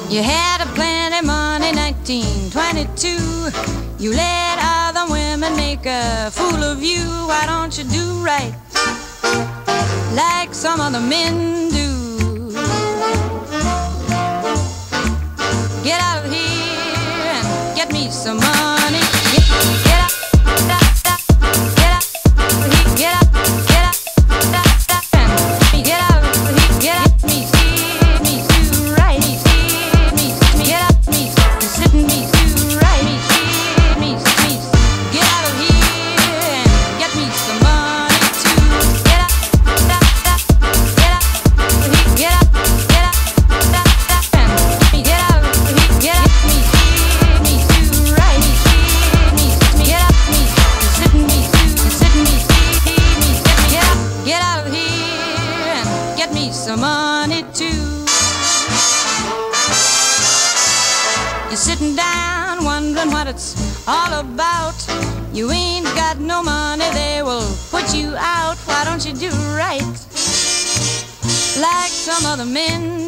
You had a plenty money, 1922. You let other women make a fool of you. Why don't you do right like some other men do? Get out of here and get me some money. Get out, get out, get out, get out, and get out of here, get me, me too right, me, get out, me, sitting me too right, me, get out of here and get me some money too. Get out, get out, get out, get out, and get out of here, get me too right, me, get out, me, sitting me get out of here and get me some money too. You're sitting down wondering what it's all about. You ain't got no money, they will put you out. Why don't you do right like some other men